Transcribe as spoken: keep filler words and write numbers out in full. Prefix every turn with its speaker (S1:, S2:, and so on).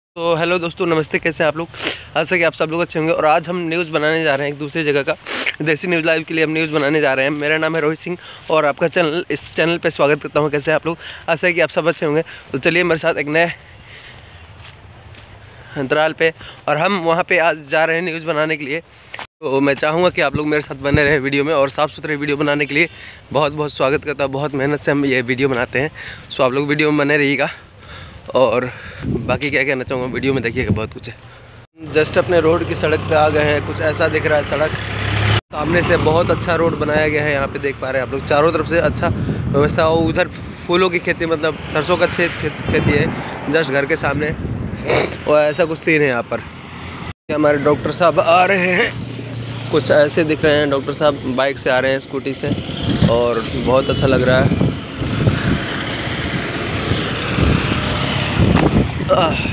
S1: तो हेलो दोस्तों, नमस्ते। कैसे हैं आप लोग? आशा कि आप सब लोग अच्छे होंगे। और आज हम न्यूज़ बनाने जा रहे हैं एक दूसरी जगह का। देसी न्यूज़ लाइव के लिए हम न्यूज़ बनाने जा रहे हैं। मेरा नाम है रोहित सिंह और आपका चैनल इस चैनल पे स्वागत करता हूं। कैसे हैं आप लोग? आशा है कि आप सब अच्छे होंगे। तो चलिए मेरे साथ एक नए अंतराल पे, और हम वहाँ पे आज जा रहे हैं न्यूज़ बनाने के लिए। तो मैं चाहूँगा कि आप लोग मेरे साथ बने रहे वीडियो में, और साफ़ सुथरे वीडियो बनाने के लिए बहुत बहुत स्वागत करता हूँ। बहुत मेहनत से हम ये वीडियो बनाते हैं। सो आप लोग वीडियो में बने रहिएगा। और बाकी क्या कहना चाहूँगा, वीडियो में देखिएगा, बहुत कुछ है। जस्ट अपने रोड की सड़क पे आ गए हैं। कुछ ऐसा दिख रहा है सड़क सामने से। बहुत अच्छा रोड बनाया गया है। यहाँ पे देख पा रहे हैं आप लोग, चारों तरफ से अच्छा व्यवस्था हो। उधर फूलों की खेती, मतलब सरसों का खेत खेती है जस्ट घर के सामने। और ऐसा कुछ सीन है यहाँ पर। हमारे डॉक्टर साहब आ रहे हैं, कुछ ऐसे दिख रहे हैं। डॉक्टर साहब बाइक से आ रहे हैं, स्कूटी से, और बहुत अच्छा लग रहा है।